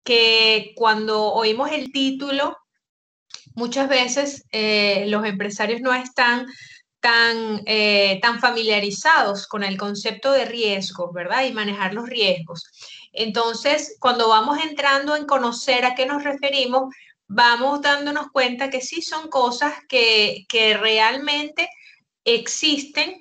que cuando oímos el título, muchas veces los empresarios no están tan familiarizados con el concepto de riesgos, ¿verdad? Y manejar los riesgos. Entonces, cuando vamos entrando en conocer a qué nos referimos, vamos dándonos cuenta que sí son cosas que realmente existen.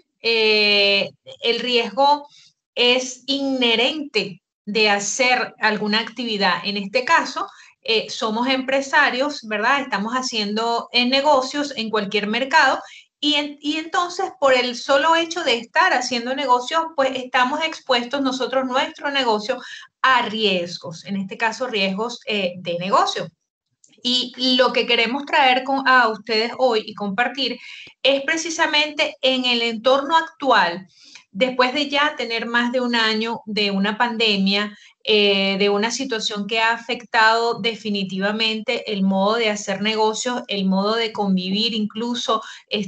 El riesgo es inherente de hacer alguna actividad. En este caso, somos empresarios, ¿verdad? Estamos haciendo negocios en cualquier mercado y entonces por el solo hecho de estar haciendo negocios, pues estamos expuestos nosotros, nuestro negocio, a riesgos, en este caso riesgos de negocio. Y lo que queremos traer a ustedes hoy y compartir es precisamente en el entorno actual, después de ya tener más de un año de una pandemia, de una situación que ha afectado definitivamente el modo de hacer negocios, el modo de convivir, incluso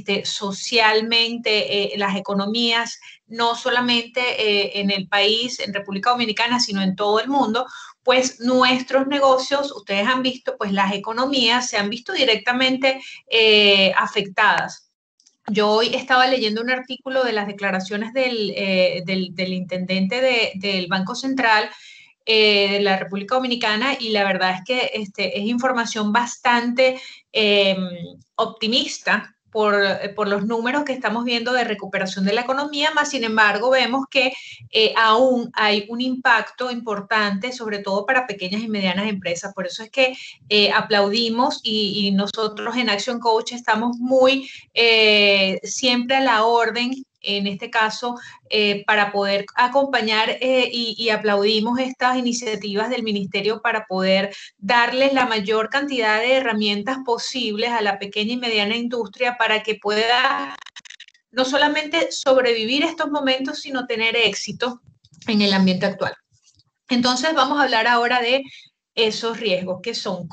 socialmente, las economías, no solamente en el país, en República Dominicana, sino en todo el mundo, pues nuestros negocios, ustedes han visto, pues las economías se han visto directamente afectadas. Yo hoy estaba leyendo un artículo de las declaraciones del intendente del Banco Central de la República Dominicana y la verdad es que es información bastante eh, optimista por los números que estamos viendo de recuperación de la economía, más sin embargo vemos que aún hay un impacto importante, sobre todo para pequeñas y medianas empresas. Por eso es que aplaudimos y nosotros en Action Coach estamos muy siempre a la orden en este caso, para poder acompañar y aplaudimos estas iniciativas del Ministerio para poder darles la mayor cantidad de herramientas posibles a la pequeña y mediana industria para que pueda no solamente sobrevivir estos momentos, sino tener éxito en el ambiente actual. Entonces vamos a hablar ahora de esos riesgos, qué son,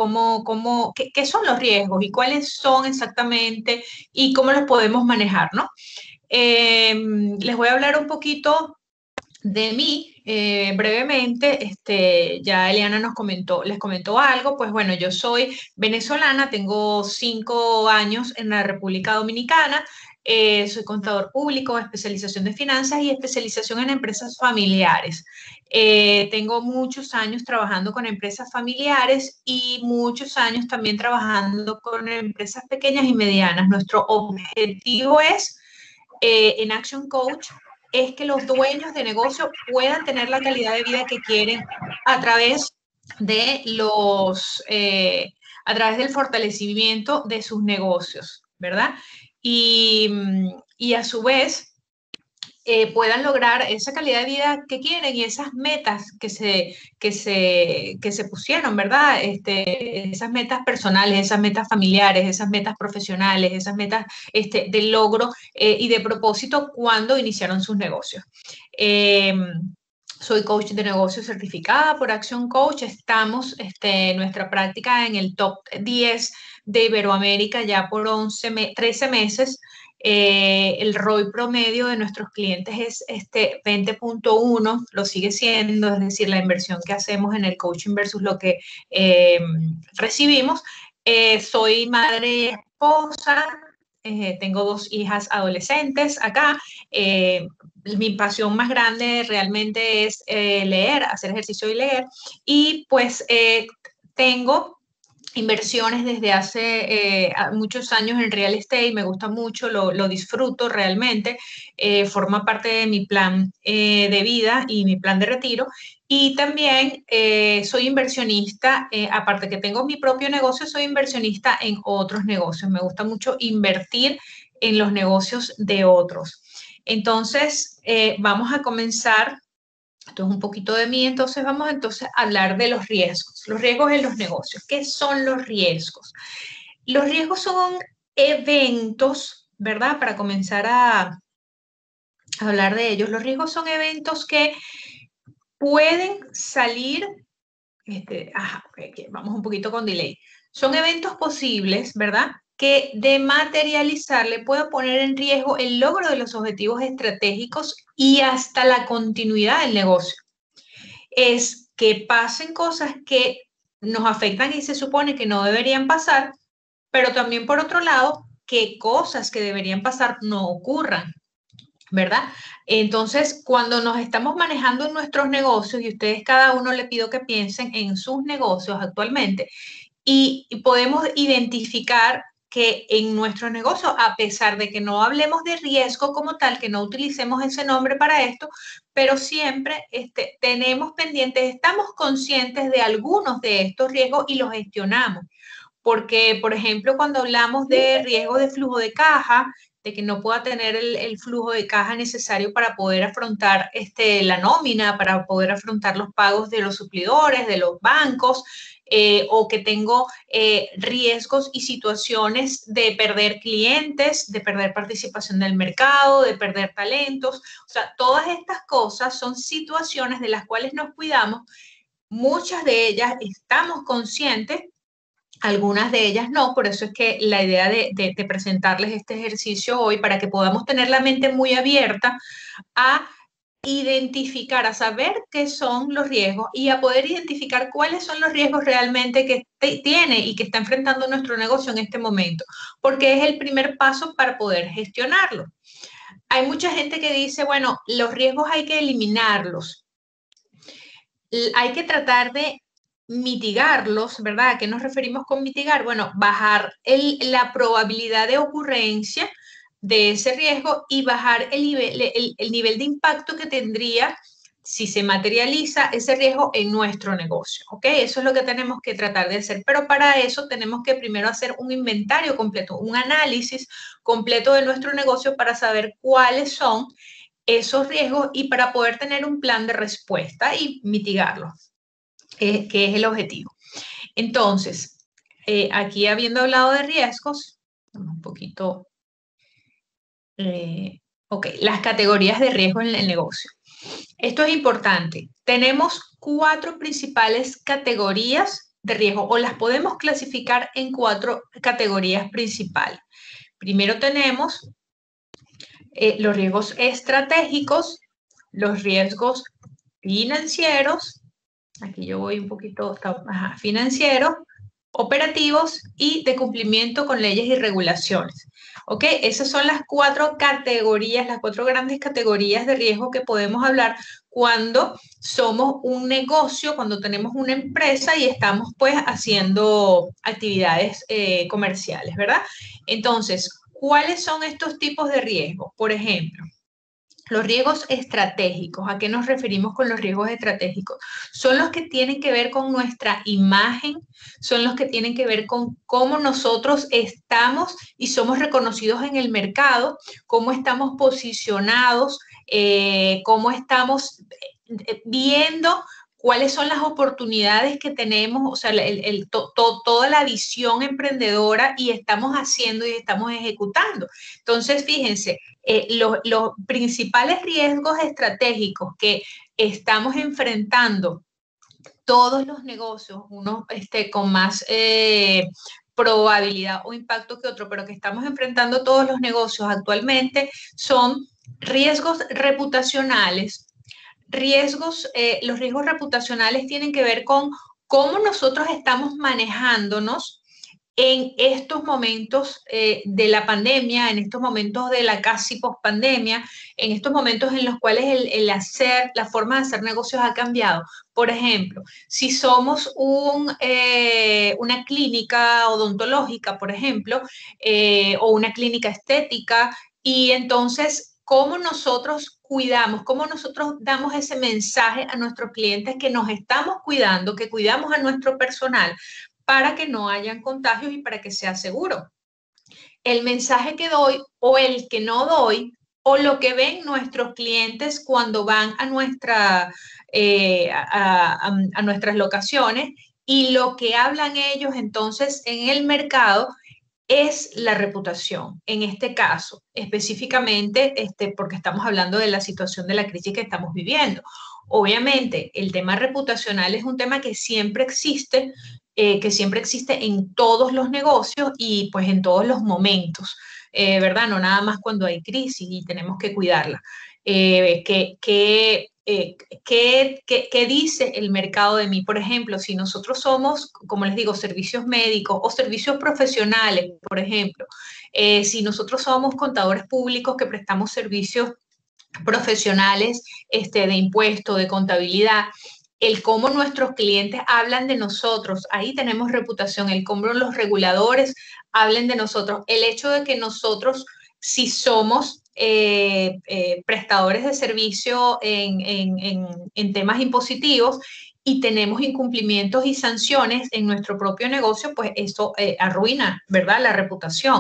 qué son los riesgos y cuáles son exactamente y cómo los podemos manejar, ¿no? Les voy a hablar un poquito de mí, brevemente. Ya Eliana les comentó algo. Pues bueno, yo soy venezolana, tengo 5 años en la República Dominicana, soy contador público, especialización de finanzas y especialización en empresas familiares. Tengo muchos años trabajando con empresas familiares y muchos años también trabajando con empresas pequeñas y medianas. Nuestro objetivo es en Action Coach es que los dueños de negocio puedan tener la calidad de vida que quieren a través de a través del fortalecimiento de sus negocios, ¿verdad? Y, y a su vez puedan lograr esa calidad de vida que quieren y esas metas que se pusieron, ¿verdad? Esas metas personales, esas metas familiares, esas metas profesionales, esas metas de logro y de propósito cuando iniciaron sus negocios. Soy coach de negocios certificada por Action Coach. Estamos nuestra práctica en el top 10 de Iberoamérica ya por 13 meses. El ROI promedio de nuestros clientes es 20.1, lo sigue siendo, es decir, la inversión que hacemos en el coaching versus lo que recibimos. Soy madre y esposa, tengo 2 hijas adolescentes acá. Mi pasión más grande realmente es leer, hacer ejercicio y leer. Y pues tengo inversiones desde hace muchos años en real estate, me gusta mucho, lo disfruto realmente, forma parte de mi plan de vida y mi plan de retiro. Y también soy inversionista, aparte que tengo mi propio negocio, soy inversionista en otros negocios. Me gusta mucho invertir en los negocios de otros. Entonces, vamos a comenzar. Esto es un poquito de mí, entonces vamos entonces a hablar de los riesgos en los negocios. ¿Qué son los riesgos? Los riesgos son eventos, ¿verdad? Para comenzar a hablar de ellos, los riesgos son eventos que pueden salir, vamos un poquito con delay. Son eventos posibles, ¿verdad? Que de materializarle pueden poner en riesgo el logro de los objetivos estratégicos y hasta la continuidad del negocio. Es que pasen cosas que nos afectan y se supone que no deberían pasar, pero también por otro lado, que cosas que deberían pasar no ocurran, ¿verdad? Entonces, cuando nos estamos manejando en nuestros negocios, y ustedes cada uno le pido que piensen en sus negocios actualmente, y podemos identificar que en nuestro negocio, a pesar de que no hablemos de riesgo como tal, que no utilicemos ese nombre para esto, pero siempre tenemos pendientes, estamos conscientes de algunos de estos riesgos y los gestionamos. Porque, por ejemplo, cuando hablamos de riesgo de flujo de caja, de que no pueda tener el flujo de caja necesario para poder afrontar la nómina, para poder afrontar los pagos de los suplidores, de los bancos, o que tengo riesgos y situaciones de perder clientes, de perder participación del mercado, de perder talentos. O sea, todas estas cosas son situaciones de las cuales nos cuidamos. Muchas de ellas estamos conscientes, algunas de ellas no, por eso es que la idea de presentarles este ejercicio hoy, para que podamos tener la mente muy abierta a identificar, a saber qué son los riesgos y a poder identificar cuáles son los riesgos realmente que tiene y que está enfrentando nuestro negocio en este momento, porque es el primer paso para poder gestionarlo. Hay mucha gente que dice, bueno, los riesgos hay que eliminarlos, hay que tratar de mitigarlos, ¿verdad? ¿A qué nos referimos con mitigar? Bueno, bajar la probabilidad de ocurrencia de ese riesgo y bajar el nivel de impacto que tendría si se materializa ese riesgo en nuestro negocio, ¿ok? Eso es lo que tenemos que tratar de hacer, pero para eso tenemos que primero hacer un inventario completo, un análisis completo de nuestro negocio para saber cuáles son esos riesgos y para poder tener un plan de respuesta y mitigarlos, que es el objetivo. Entonces, aquí habiendo hablado de riesgos, un poquito, ok, las categorías de riesgo en el negocio. Esto es importante. Tenemos 4 principales categorías de riesgo, o las podemos clasificar en 4 categorías principales. Primero tenemos los riesgos estratégicos, los riesgos financieros, aquí yo voy un poquito, financieros, operativos y de cumplimiento con leyes y regulaciones. ¿Ok? Esas son las 4 categorías, las 4 grandes categorías de riesgo que podemos hablar cuando somos un negocio, cuando tenemos una empresa y estamos pues haciendo actividades comerciales, ¿verdad? Entonces, ¿cuáles son estos tipos de riesgos? Por ejemplo, los riesgos estratégicos. ¿A qué nos referimos con los riesgos estratégicos? Son los que tienen que ver con nuestra imagen, son los que tienen que ver con cómo nosotros estamos y somos reconocidos en el mercado, cómo estamos posicionados, cómo estamos viendo cuáles son las oportunidades que tenemos, o sea, toda la visión emprendedora y estamos haciendo y estamos ejecutando. Entonces, fíjense, los principales riesgos estratégicos que estamos enfrentando todos los negocios, unos con más probabilidad o impacto que otro, pero que estamos enfrentando todos los negocios actualmente, son riesgos reputacionales. Los riesgos reputacionales tienen que ver con cómo nosotros estamos manejándonos en estos momentos de la pandemia, en estos momentos de la casi pospandemia, en estos momentos en los cuales la forma de hacer negocios ha cambiado. Por ejemplo, si somos una clínica odontológica, por ejemplo, o una clínica estética, y entonces, ¿cómo nosotros cuidamos, cómo nosotros damos ese mensaje a nuestros clientes que nos estamos cuidando, que cuidamos a nuestro personal, para que no hayan contagios y para que sea seguro? El mensaje que doy o el que no doy, o lo que ven nuestros clientes cuando van a nuestras locaciones, y lo que hablan ellos entonces en el mercado, es la reputación. En este caso, específicamente, porque estamos hablando de la situación de la crisis que estamos viviendo. Obviamente, el tema reputacional es un tema que siempre existe en todos los negocios y pues en todos los momentos, ¿verdad? No nada más cuando hay crisis y tenemos que cuidarla. ¿qué dice el mercado de mí? Por ejemplo, si nosotros somos, como les digo, servicios médicos o servicios profesionales, por ejemplo, si nosotros somos contadores públicos que prestamos servicios profesionales de impuesto, de contabilidad, el cómo nuestros clientes hablan de nosotros, ahí tenemos reputación, el cómo los reguladores hablen de nosotros, el hecho de que nosotros, si somos prestadores de servicio en temas impositivos y tenemos incumplimientos y sanciones en nuestro propio negocio, pues eso arruina, ¿verdad?, la reputación.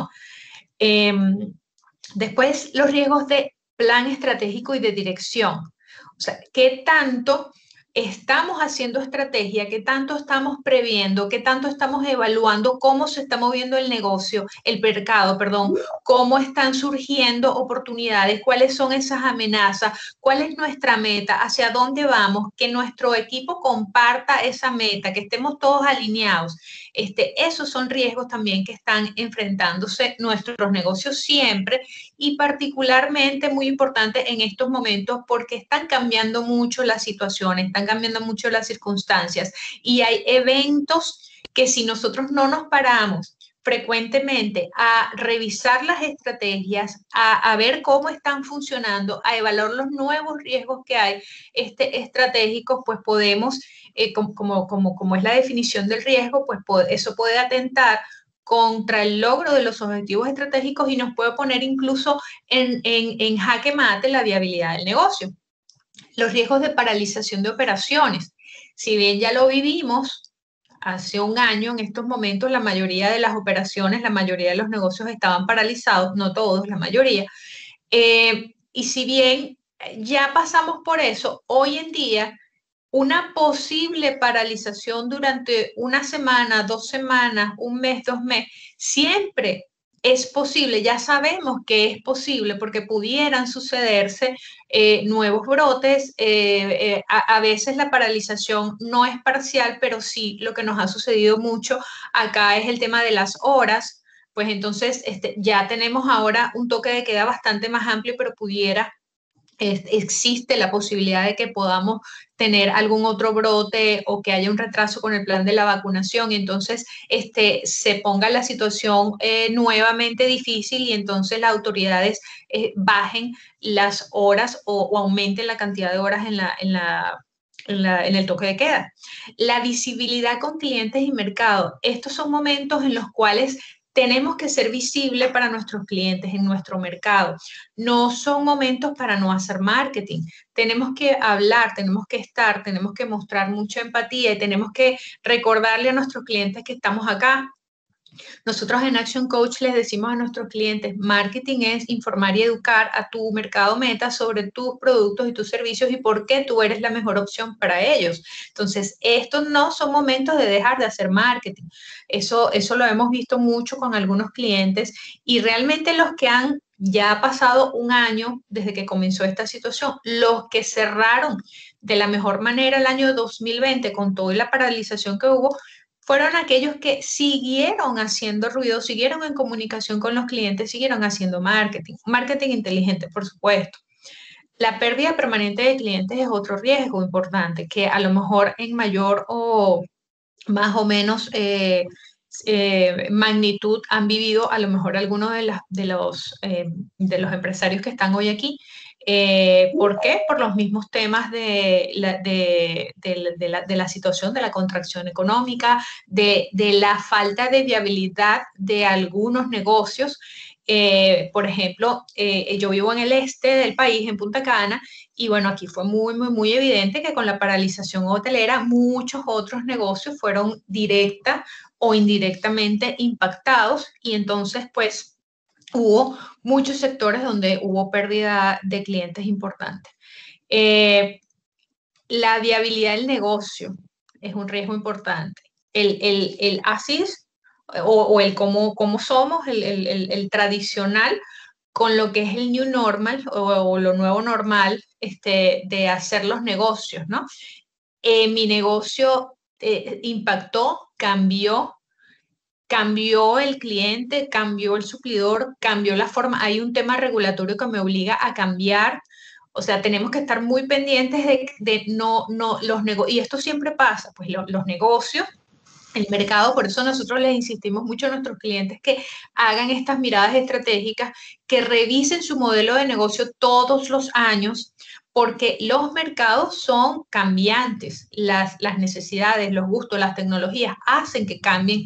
Después, los riesgos de plan estratégico y de dirección. O sea, ¿qué tanto estamos haciendo estrategia? ¿Qué tanto estamos previendo? ¿Qué tanto estamos evaluando cómo se está moviendo el negocio, el mercado, perdón? ¿Cómo están surgiendo oportunidades? ¿Cuáles son esas amenazas? ¿Cuál es nuestra meta? ¿Hacia dónde vamos? Que nuestro equipo comparta esa meta, que estemos todos alineados. Esos son riesgos también que están enfrentándose nuestros negocios siempre y particularmente muy importante en estos momentos porque están cambiando mucho las situaciones, están cambiando mucho las circunstancias y hay eventos que si nosotros no nos paramos frecuentemente a revisar las estrategias, a ver cómo están funcionando, a evaluar los nuevos riesgos que hay estratégicos, pues podemos, como es la definición del riesgo, pues eso puede atentar contra el logro de los objetivos estratégicos y nos puede poner incluso en jaque mate la viabilidad del negocio. Los riesgos de paralización de operaciones. Si bien ya lo vivimos hace un año, en estos momentos la mayoría de las operaciones, la mayoría de los negocios estaban paralizados, no todos, la mayoría. Y si bien ya pasamos por eso, hoy en día una posible paralización durante una semana, 2 semanas, un mes, 2 meses, siempre es posible, ya sabemos que es posible porque pudieran sucederse nuevos brotes. A veces la paralización no es parcial, pero sí lo que nos ha sucedido mucho acá es el tema de las horas. Pues entonces ya tenemos ahora un toque de queda bastante más amplio, pero pudiera existe la posibilidad de que podamos tener algún otro brote o que haya un retraso con el plan de la vacunación, y entonces se ponga la situación nuevamente difícil y entonces las autoridades bajen las horas o aumenten la cantidad de horas en el toque de queda. La visibilidad con clientes y mercado. Estos son momentos en los cuales tenemos que ser visibles para nuestros clientes en nuestro mercado. No son momentos para no hacer marketing. Tenemos que hablar, tenemos que estar, tenemos que mostrar mucha empatía y tenemos que recordarle a nuestros clientes que estamos acá. Nosotros en Action Coach les decimos a nuestros clientes, marketing es informar y educar a tu mercado meta sobre tus productos y tus servicios y por qué tú eres la mejor opción para ellos. Entonces, estos no son momentos de dejar de hacer marketing. Eso lo hemos visto mucho con algunos clientes y realmente los que han ya pasado un año desde que comenzó esta situación, los que cerraron de la mejor manera el año 2020 con toda la paralización que hubo, fueron aquellos que siguieron haciendo ruido, siguieron en comunicación con los clientes, siguieron haciendo marketing, marketing inteligente, por supuesto. La pérdida permanente de clientes es otro riesgo importante, que a lo mejor en mayor o más o menos magnitud han vivido a lo mejor algunos de los empresarios que están hoy aquí. ¿Por qué? Por los mismos temas de la situación, de la contracción económica, de la falta de viabilidad de algunos negocios. Por ejemplo, yo vivo en el este del país, en Punta Cana, y bueno, aquí fue muy, muy, muy evidente que con la paralización hotelera muchos otros negocios fueron directa o indirectamente impactados y entonces pues hubo muchos sectores donde hubo pérdida de clientes importantes. La viabilidad del negocio es un riesgo importante. El ASIS o el cómo somos, el tradicional, con lo que es el new normal o lo nuevo normal de hacer los negocios, ¿no? Mi negocio impactó, cambió el cliente, cambió el suplidor, cambió la forma. Hay un tema regulatorio que me obliga a cambiar O sea, tenemos que estar muy pendientes de los negocios, y esto siempre pasa, pues los negocios, el mercado, por eso nosotros les insistimos mucho a nuestros clientes que hagan estas miradas estratégicas, que revisen su modelo de negocio todos los años, porque los mercados son cambiantes, las necesidades, los gustos, las tecnologías hacen que cambien,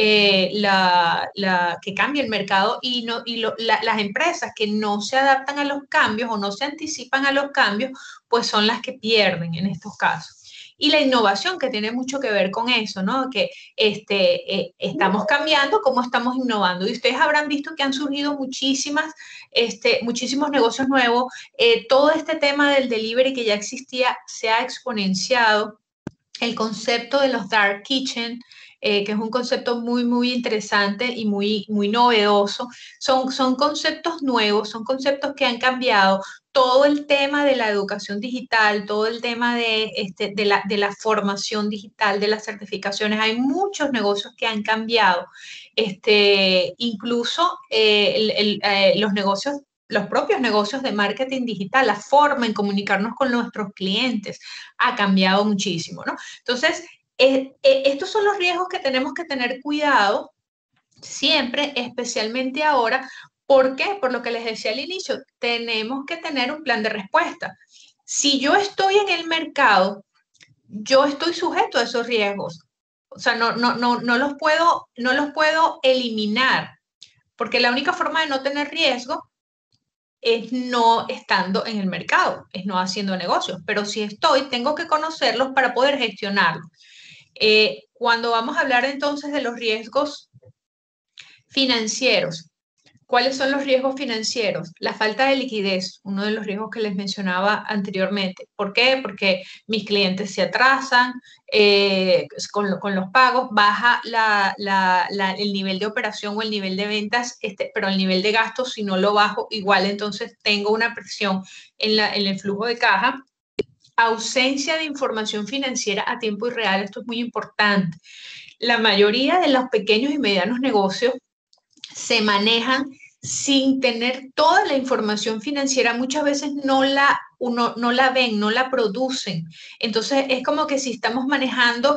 que cambie el mercado, y, no, las empresas que no se adaptan a los cambios o no se anticipan a los cambios, pues son las que pierden en estos casos. Y la innovación, que tiene mucho que ver con eso, ¿no? Que estamos cambiando, cómo estamos innovando. Y ustedes habrán visto que han surgido muchísimos negocios nuevos. Todo este tema del delivery que ya existía se ha exponenciado. El concepto de los dark kitchen, que es un concepto muy, muy interesante y muy, muy novedoso. Son conceptos nuevos, son conceptos que han cambiado todo el tema de la educación digital, todo el tema de la formación digital, de las certificaciones. Hay muchos negocios que han cambiado. Incluso los negocios, los propios negocios de marketing digital, la forma en comunicarnos con nuestros clientes ha cambiado muchísimo, ¿no? Entonces, estos son los riesgos que tenemos que tener cuidado siempre, especialmente ahora. ¿Por qué? Por lo que les decía al inicio, tenemos que tener un plan de respuesta. Si yo estoy en el mercado, yo estoy sujeto a esos riesgos. O sea, no los puedo eliminar, porque la única forma de no tener riesgo es no estando en el mercado, es no haciendo negocios. Pero si estoy, tengo que conocerlos para poder gestionarlos. Cuando vamos a hablar entonces de los riesgos financieros, ¿cuáles son los riesgos financieros? La falta de liquidez, uno de los riesgos que les mencionaba anteriormente. ¿Por qué? Porque mis clientes se atrasan con los pagos, baja el nivel de operación o el nivel de ventas, pero el nivel de gastos, si no lo bajo, igual entonces tengo una presión en el flujo de caja. Ausencia de información financiera a tiempo y real, esto es muy importante. La mayoría de los pequeños y medianos negocios se manejan sin tener toda la información financiera. Muchas veces no la ven, no la producen. Entonces es como que si estamos manejando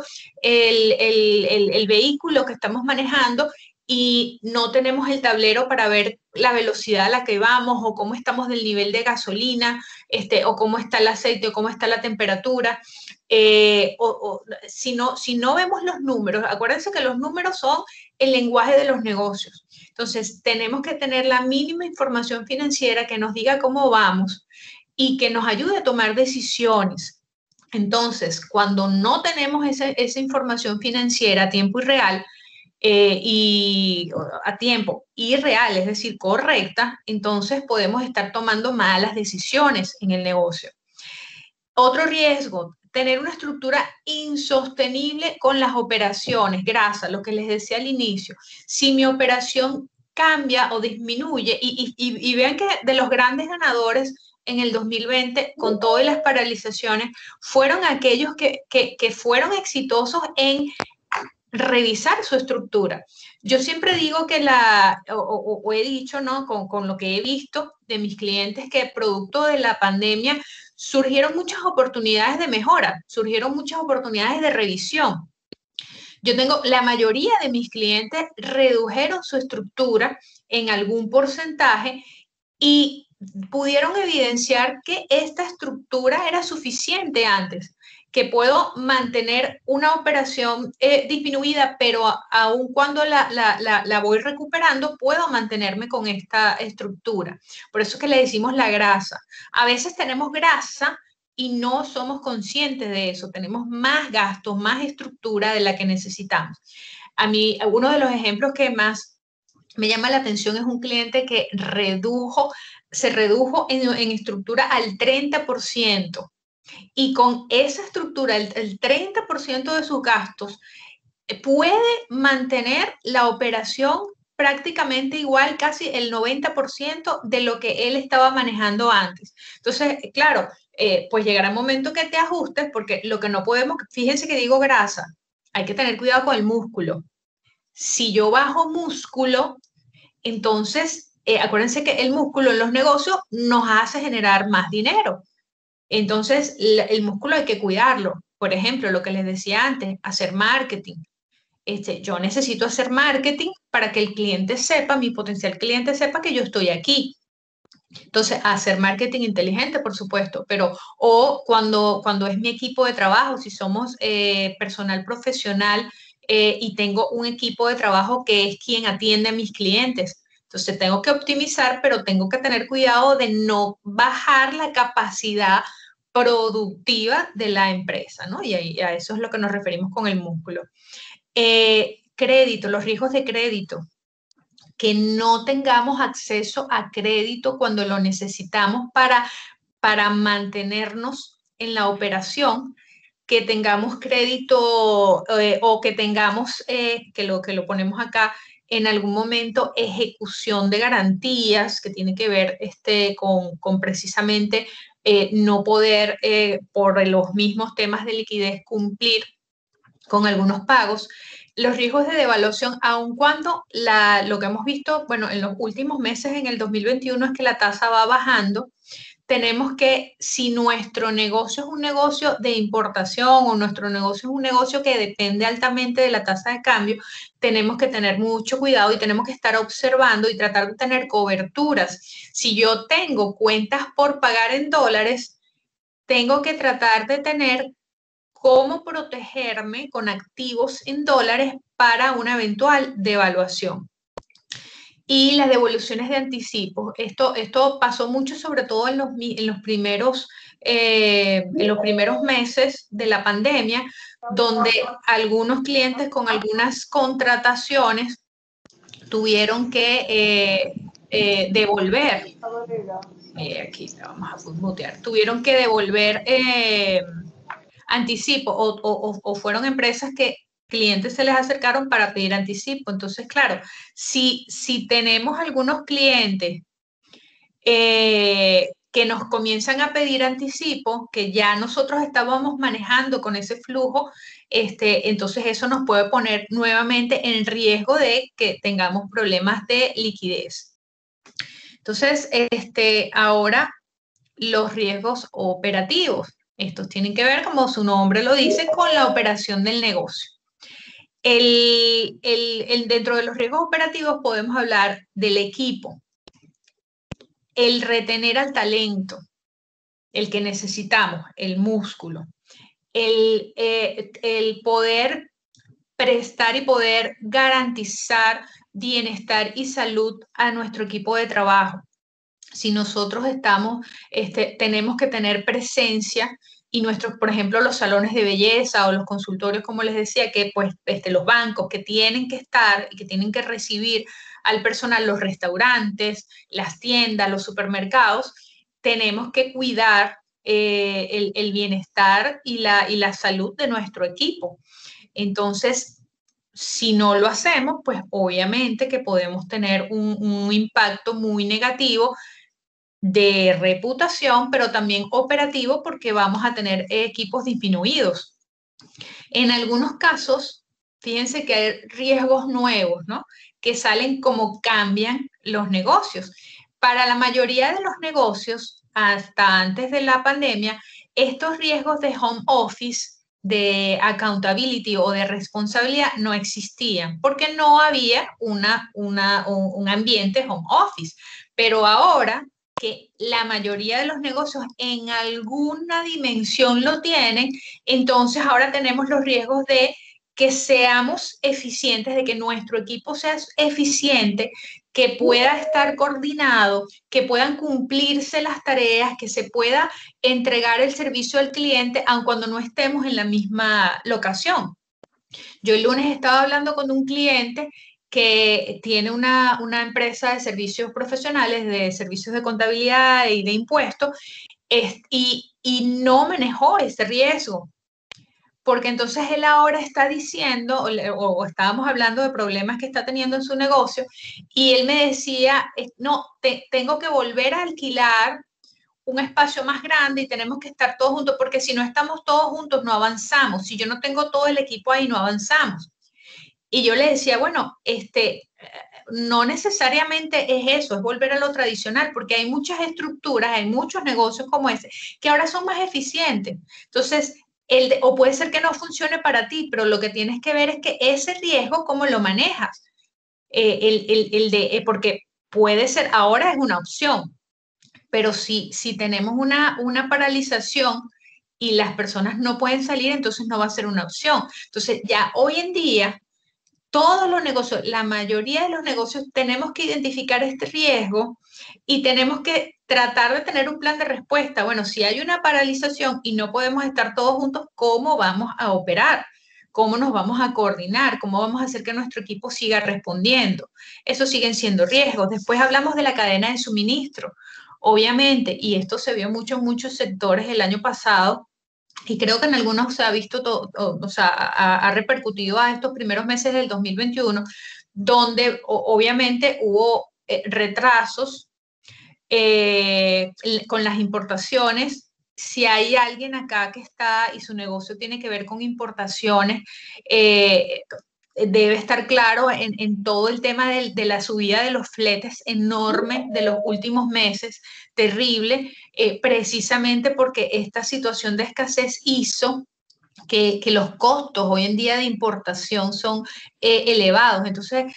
el vehículo que estamos manejando y no tenemos el tablero para ver la velocidad a la que vamos, o cómo estamos del nivel de gasolina, o cómo está el aceite, o cómo está la temperatura. Si no vemos los números, acuérdense que los números son el lenguaje de los negocios. Entonces, tenemos que tener la mínima información financiera que nos diga cómo vamos y que nos ayude a tomar decisiones. Entonces, cuando no tenemos esa información financiera a tiempo y real, y a tiempo y real, es decir, correcta, entonces podemos estar tomando malas decisiones en el negocio. Otro riesgo, tener una estructura insostenible con las operaciones, grasa, lo que les decía al inicio. Si mi operación cambia o disminuye, y vean que de los grandes ganadores en el 2020, con todas las paralizaciones, fueron aquellos que fueron exitosos en revisar su estructura. Yo siempre digo que o he dicho, ¿no? Con lo que he visto de mis clientes, que producto de la pandemia surgieron muchas oportunidades de mejora, surgieron muchas oportunidades de revisión. Yo tengo, la mayoría de mis clientes redujeron su estructura en algún porcentaje y pudieron evidenciar que esta estructura era suficiente antes, que puedo mantener una operación disminuida, pero aun cuando la voy recuperando, puedo mantenerme con esta estructura. Por eso es que le decimos la grasa. A veces tenemos grasa y no somos conscientes de eso. Tenemos más gastos, más estructura de la que necesitamos. A mí, uno de los ejemplos que más me llama la atención es un cliente que se redujo en estructura al 30%. Y con esa estructura, el 30% de sus gastos, puede mantener la operación prácticamente igual, casi el 90% de lo que él estaba manejando antes. Entonces, claro, pues llegará un momento que te ajustes, porque lo que no podemos, fíjense que digo grasa, hay que tener cuidado con el músculo. Si yo bajo músculo, entonces acuérdense que el músculo en los negocios nos hace generar más dinero. Entonces, el músculo hay que cuidarlo. Por ejemplo, lo que les decía antes, hacer marketing. Yo necesito hacer marketing para que el cliente sepa, mi potencial cliente sepa que yo estoy aquí. Entonces, hacer marketing inteligente, por supuesto, pero o cuando es mi equipo de trabajo, si somos personal profesional y tengo un equipo de trabajo que es quien atiende a mis clientes. Entonces, tengo que optimizar, pero tengo que tener cuidado de no bajar la capacidad productiva de la empresa, ¿no? Y a eso es lo que nos referimos con el músculo. Crédito, los riesgos de crédito, que no tengamos acceso a crédito cuando lo necesitamos para mantenernos en la operación, que tengamos crédito o que tengamos, que lo ponemos acá, en algún momento ejecución de garantías, que tiene que ver con precisamente no poder, por los mismos temas de liquidez, cumplir con algunos pagos. Los riesgos de devaluación, aun cuando lo que hemos visto, bueno, en los últimos meses, en el 2021, es que la tasa va bajando, tenemos que, si nuestro negocio es un negocio de importación o nuestro negocio es un negocio que depende altamente de la tasa de cambio, tenemos que tener mucho cuidado y tenemos que estar observando y tratar de tener coberturas. Si yo tengo cuentas por pagar en dólares, tengo que tratar de tener cómo protegerme con activos en dólares para una eventual devaluación. Y las devoluciones de anticipo. Esto pasó mucho, sobre todo en los primeros meses de la pandemia, donde algunos clientes con algunas contrataciones tuvieron que devolver. Aquí vamos a mutear. Tuvieron que devolver anticipo o fueron empresas que clientes se les acercaron para pedir anticipo. Entonces, claro, si tenemos algunos clientes que nos comienzan a pedir anticipo, que ya nosotros estábamos manejando con ese flujo, entonces eso nos puede poner nuevamente en riesgo de que tengamos problemas de liquidez. Entonces, ahora los riesgos operativos. Estos tienen que ver, como su nombre lo dice, con la operación del negocio. Dentro de los riesgos operativos podemos hablar del equipo, el retener al talento, el que necesitamos, el músculo, el poder prestar y poder garantizar bienestar y salud a nuestro equipo de trabajo. Si nosotros tenemos que tener presencia y por ejemplo, los salones de belleza o los consultorios, como les decía, que pues los bancos que tienen que estar y que tienen que recibir al personal, los restaurantes, las tiendas, los supermercados, tenemos que cuidar el bienestar y la salud de nuestro equipo. Entonces, si no lo hacemos, pues obviamente que podemos tener un impacto muy negativo de reputación, pero también operativo, porque vamos a tener equipos disminuidos. En algunos casos, fíjense que hay riesgos nuevos, ¿no? Que salen como cambian los negocios. Para la mayoría de los negocios, hasta antes de la pandemia, estos riesgos de home office, de accountability o de responsabilidad no existían, porque no había un ambiente home office. Pero ahora que la mayoría de los negocios en alguna dimensión lo tienen, entonces ahora tenemos los riesgos de que seamos eficientes, de que nuestro equipo sea eficiente, que pueda estar coordinado, que puedan cumplirse las tareas, que se pueda entregar el servicio al cliente, aun cuando no estemos en la misma locación. Yo el lunes estaba hablando con un cliente que tiene una empresa de servicios profesionales, de servicios de contabilidad y de impuestos, y no manejó ese riesgo. Porque entonces él ahora está diciendo, o estábamos hablando de problemas que está teniendo en su negocio, y él me decía, no, tengo que volver a alquilar un espacio más grande y tenemos que estar todos juntos, porque si no estamos todos juntos no avanzamos. Si yo no tengo todo el equipo ahí, no avanzamos. Y yo le decía, bueno, no necesariamente es eso, es volver a lo tradicional, porque hay muchas estructuras, hay muchos negocios como ese, que ahora son más eficientes. Entonces, o puede ser que no funcione para ti, pero lo que tienes que ver es que ese riesgo, ¿cómo lo manejas? Porque puede ser, ahora es una opción, pero si tenemos una paralización y las personas no pueden salir, entonces no va a ser una opción. Entonces, ya hoy en día, todos los negocios, la mayoría de los negocios, tenemos que identificar este riesgo y tenemos que tratar de tener un plan de respuesta. Bueno, si hay una paralización y no podemos estar todos juntos, ¿cómo vamos a operar? ¿Cómo nos vamos a coordinar? ¿Cómo vamos a hacer que nuestro equipo siga respondiendo? Esos siguen siendo riesgos. Después hablamos de la cadena de suministro. Obviamente, y esto se vio mucho en muchos sectores el año pasado, y creo que en algunos se ha visto, o sea, ha repercutido a estos primeros meses del 2021, donde obviamente hubo retrasos con las importaciones. Si hay alguien acá que está y su negocio tiene que ver con importaciones, eh, debe estar claro en todo el tema de la subida de los fletes enormes de los últimos meses, terrible, precisamente porque esta situación de escasez hizo que los costos hoy en día de importación son elevados. Entonces,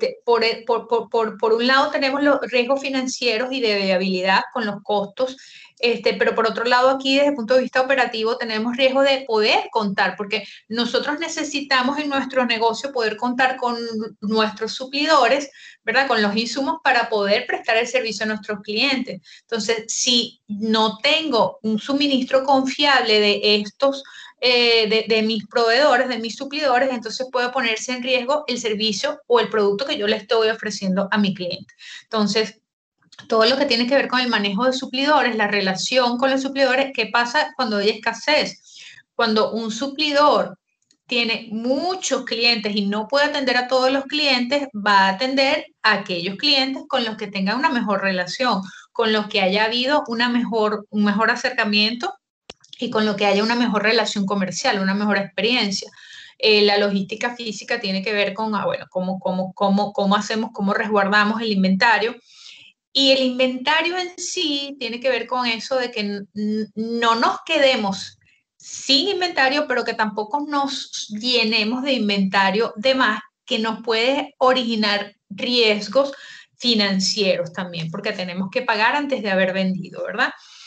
por un lado tenemos los riesgos financieros y de viabilidad con los costos, pero por otro lado aquí desde el punto de vista operativo tenemos riesgo de poder contar, porque nosotros necesitamos en nuestro negocio poder contar con nuestros suplidores, ¿verdad? Con los insumos para poder prestar el servicio a nuestros clientes. Entonces, si no tengo un suministro confiable de estos de mis proveedores, de mis suplidores, entonces puede ponerse en riesgo el servicio o el producto que yo le estoy ofreciendo a mi cliente. Entonces, todo lo que tiene que ver con el manejo de suplidores, la relación con los suplidores, ¿qué pasa cuando hay escasez? Cuando un suplidor tiene muchos clientes y no puede atender a todos los clientes, va a atender a aquellos clientes con los que tenga una mejor relación, con los que haya habido un mejor acercamiento y con lo que haya una mejor relación comercial, una mejor experiencia. La logística física tiene que ver con, bueno, cómo hacemos, cómo resguardamos el inventario. Y el inventario en sí tiene que ver con eso de que no nos quedemos sin inventario, pero que tampoco nos llenemos de inventario de más, que nos puede originar riesgos financieros también, porque tenemos que pagar antes de haber vendido, ¿verdad?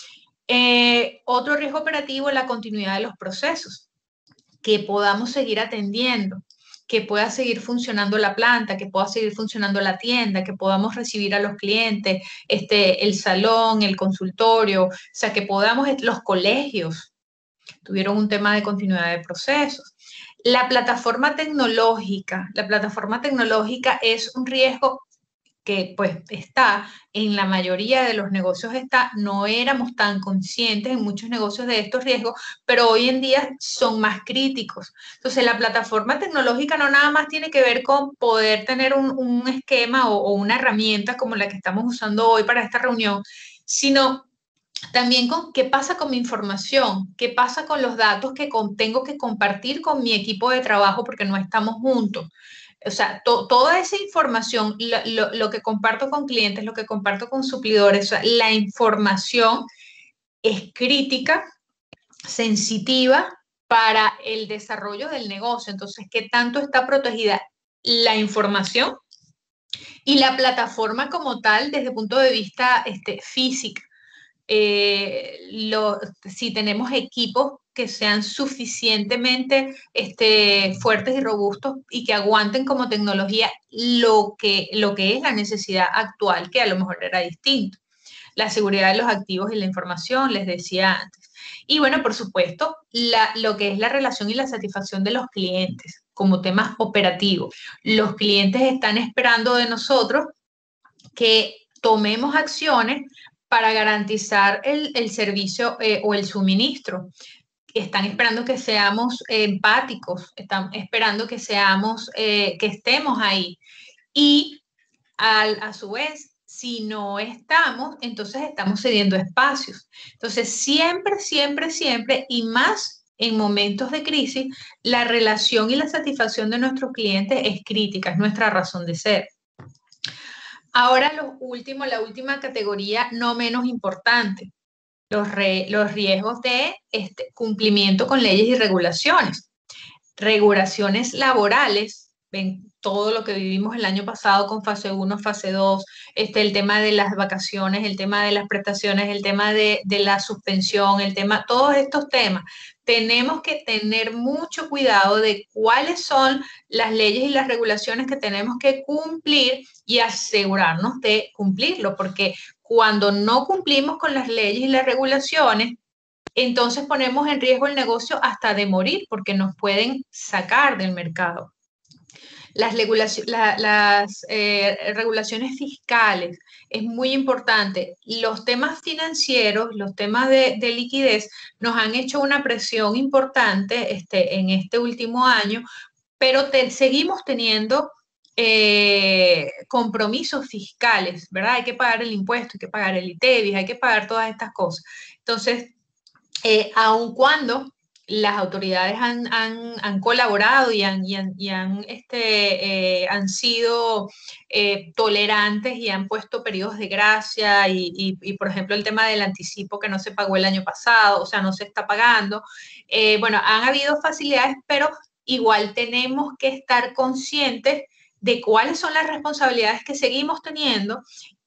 Otro riesgo operativo es la continuidad de los procesos, que podamos seguir atendiendo, que pueda seguir funcionando la planta, que pueda seguir funcionando la tienda, que podamos recibir a los clientes, el salón, el consultorio, o sea, que podamos, los colegios tuvieron un tema de continuidad de procesos. La plataforma tecnológica es un riesgo que pues está en la mayoría de los negocios está, no éramos tan conscientes en muchos negocios de estos riesgos, pero hoy en día son más críticos. Entonces, la plataforma tecnológica no nada más tiene que ver con poder tener un esquema o una herramienta como la que estamos usando hoy para esta reunión, sino también con qué pasa con mi información, qué pasa con los datos que tengo que compartir con mi equipo de trabajo porque no estamos juntos. O sea, toda esa información, lo que comparto con clientes, lo que comparto con suplidores, o sea, la información es crítica, sensitiva para el desarrollo del negocio. Entonces, ¿qué tanto está protegida la información y la plataforma como tal desde el punto de vista físico? Si tenemos equipos que sean suficientemente fuertes y robustos y que aguanten como tecnología lo que es la necesidad actual, que a lo mejor era distinto. La seguridad de los activos y la información, les decía antes. Y bueno, por supuesto, lo que es la relación y la satisfacción de los clientes como temas operativos. Los clientes están esperando de nosotros que tomemos acciones para garantizar el servicio o el suministro. Están esperando que seamos empáticos, están esperando que seamos, que estemos ahí. Y a su vez, si no estamos, entonces estamos cediendo espacios. Entonces, siempre, siempre, siempre, y más en momentos de crisis, la relación y la satisfacción de nuestros clientes es crítica, es nuestra razón de ser. Ahora la última categoría, no menos importante, los riesgos de cumplimiento con leyes y regulaciones. Regulaciones laborales, ven todo lo que vivimos el año pasado con fase uno, fase 2, el tema de las vacaciones, el tema de las prestaciones, el tema de la suspensión, el tema, todos estos temas. Tenemos que tener mucho cuidado de cuáles son las leyes y las regulaciones que tenemos que cumplir y asegurarnos de cumplirlo, porque cuando no cumplimos con las leyes y las regulaciones, entonces ponemos en riesgo el negocio hasta de morir porque nos pueden sacar del mercado. Regulaciones fiscales es muy importante. Los temas financieros, los temas de liquidez nos han hecho una presión importante en este último año, pero seguimos teniendo compromisos fiscales, ¿verdad? Hay que pagar el impuesto, hay que pagar el ITEVIS, hay que pagar todas estas cosas. Entonces, aun cuando las autoridades han colaborado y han sido tolerantes y han puesto periodos de gracia por ejemplo, el tema del anticipo que no se pagó el año pasado, o sea, no se está pagando. Bueno, han habido facilidades, pero igual tenemos que estar conscientes de cuáles son las responsabilidades que seguimos teniendo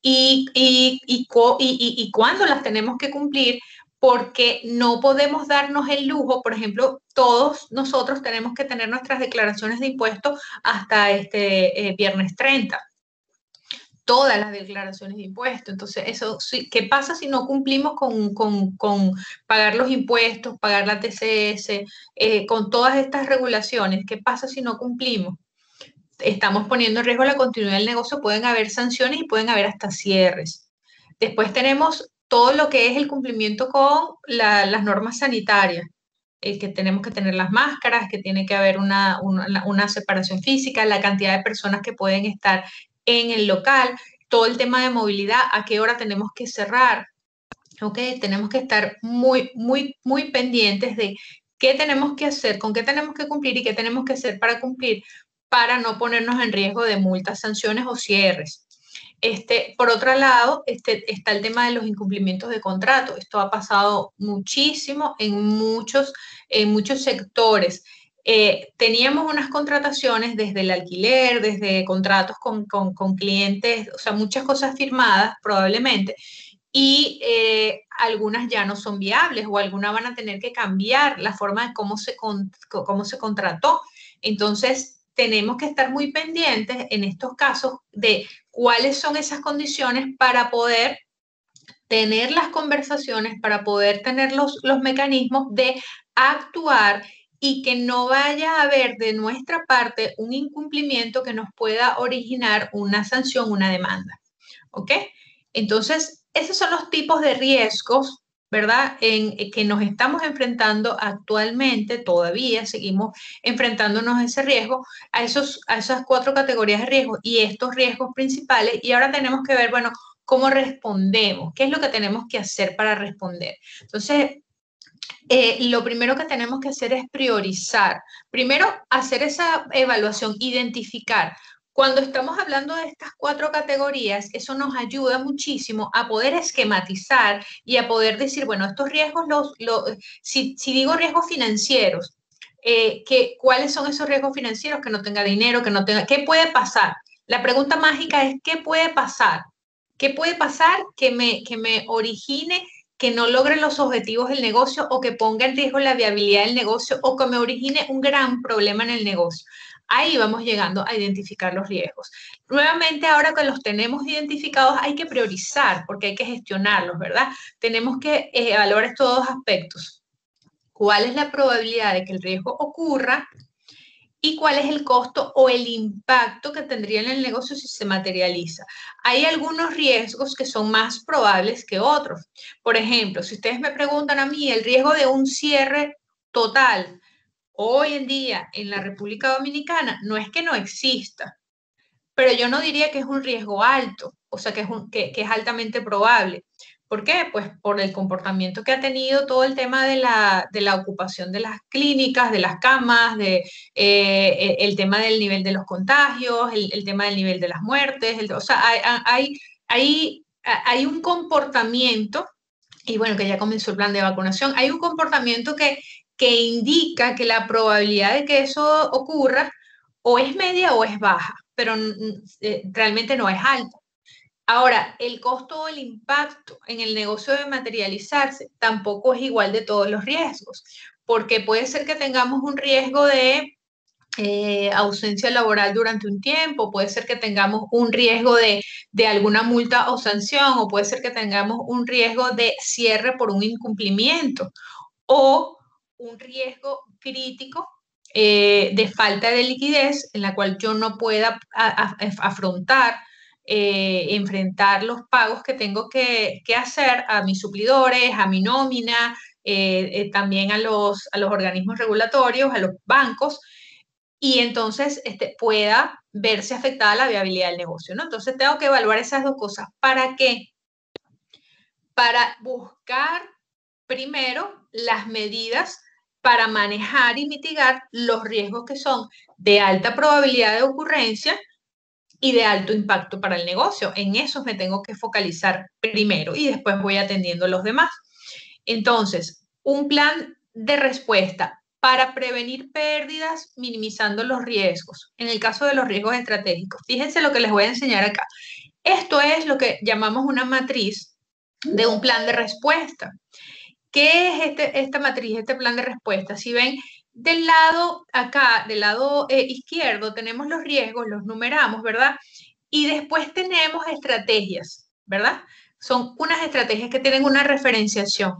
y cuándo las tenemos que cumplir, porque no podemos darnos el lujo. Por ejemplo, todos nosotros tenemos que tener nuestras declaraciones de impuestos hasta este viernes 30, todas las declaraciones de impuestos. Entonces, eso, ¿qué pasa si no cumplimos con pagar los impuestos, pagar la TCS, con todas estas regulaciones? ¿Qué pasa si no cumplimos? Estamos poniendo en riesgo la continuidad del negocio, pueden haber sanciones y pueden haber hasta cierres. Después tenemos todo lo que es el cumplimiento con las normas sanitarias, que tenemos que tener las máscaras, que tiene que haber una separación física, la cantidad de personas que pueden estar en el local, todo el tema de movilidad, a qué hora tenemos que cerrar, ¿ok? Tenemos que estar muy, muy, muy pendientes de qué tenemos que hacer, con qué tenemos que cumplir y qué tenemos que hacer para cumplir, para no ponernos en riesgo de multas, sanciones o cierres. Por otro lado, está el tema de los incumplimientos de contrato. Esto ha pasado muchísimo en muchos sectores. Teníamos unas contrataciones desde el alquiler, desde contratos con clientes, o sea, muchas cosas firmadas probablemente, y algunas ya no son viables o algunas van a tener que cambiar la forma de cómo se contrató. Entonces, tenemos que estar muy pendientes en estos casos de cuáles son esas condiciones para poder tener las conversaciones, para poder tener los mecanismos de actuar y que no vaya a haber de nuestra parte un incumplimiento que nos pueda originar una sanción, una demanda. ¿Ok? Entonces, esos son los tipos de riesgos, ¿verdad? Que nos estamos enfrentando actualmente, todavía seguimos enfrentándonos a ese riesgo, a esas cuatro categorías de riesgo y estos riesgos principales. Y ahora tenemos que ver, bueno, cómo respondemos, qué es lo que tenemos que hacer para responder. Entonces, lo primero que tenemos que hacer es priorizar. Primero, hacer esa evaluación, identificar. Cuando estamos hablando de estas cuatro categorías, eso nos ayuda muchísimo a poder esquematizar y a poder decir, bueno, estos riesgos, si digo riesgos financieros, ¿cuáles son esos riesgos financieros? Que no tenga dinero, que no tenga, ¿qué puede pasar? La pregunta mágica es, ¿qué puede pasar? ¿Qué puede pasar que me origine que no logre los objetivos del negocio o que ponga en riesgo la viabilidad del negocio o que me origine un gran problema en el negocio? Ahí vamos llegando a identificar los riesgos. Nuevamente, ahora que los tenemos identificados, hay que priorizar porque hay que gestionarlos, ¿verdad? Tenemos que evaluar estos dos aspectos. ¿Cuál es la probabilidad de que el riesgo ocurra? ¿Y cuál es el costo o el impacto que tendría en el negocio si se materializa? Hay algunos riesgos que son más probables que otros. Por ejemplo, si ustedes me preguntan a mí el riesgo de un cierre total hoy en día en la República Dominicana, no es que no exista, pero yo no diría que es un riesgo alto, o sea, que es altamente probable. ¿Por qué? Pues por el comportamiento que ha tenido todo el tema de la ocupación de las clínicas, de las camas, el tema del nivel de los contagios, el tema del nivel de las muertes. O sea, hay un comportamiento, y bueno, que ya comenzó el plan de vacunación, hay un comportamiento que indica que la probabilidad de que eso ocurra o es media o es baja, pero realmente no es alta. Ahora, el costo o el impacto en el negocio de materializarse tampoco es igual de todos los riesgos, porque puede ser que tengamos un riesgo de ausencia laboral durante un tiempo, puede ser que tengamos un riesgo de alguna multa o sanción, o puede ser que tengamos un riesgo de cierre por un incumplimiento, o un riesgo crítico de falta de liquidez en la cual yo no pueda afrontar, enfrentar los pagos que tengo que hacer a mis suplidores, a mi nómina, también a los organismos regulatorios, a los bancos, y entonces pueda verse afectada la viabilidad del negocio, ¿no? Entonces tengo que evaluar esas dos cosas. ¿Para qué? Para buscar primero las medidas para manejar y mitigar los riesgos que son de alta probabilidad de ocurrencia y de alto impacto para el negocio. En esos me tengo que focalizar primero y después voy atendiendo los demás. Entonces, un plan de respuesta para prevenir pérdidas, minimizando los riesgos. En el caso de los riesgos estratégicos, fíjense lo que les voy a enseñar acá. Esto es lo que llamamos una matriz de un plan de respuesta. ¿Qué es esta matriz, este plan de respuesta? Si ven del lado acá, del lado izquierdo, tenemos los riesgos, los numeramos, ¿verdad? Y después tenemos estrategias, ¿verdad? Son unas estrategias que tienen una referenciación.